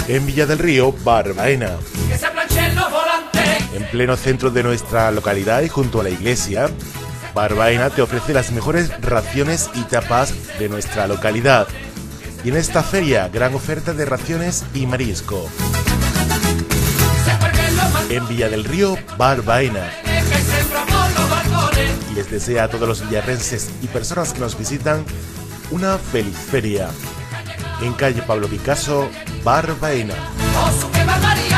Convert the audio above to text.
En Villa del Río, Bar Baena. En pleno centro de nuestra localidad y junto a la iglesia, Bar Baena te ofrece las mejores raciones y tapas de nuestra localidad. Y en esta feria, gran oferta de raciones y marisco. En Villa del Río, Bar Baena. Y les desea a todos los villarrenses y personas que nos visitan una feliz feria. En calle Pablo Picasso, Bar Baena.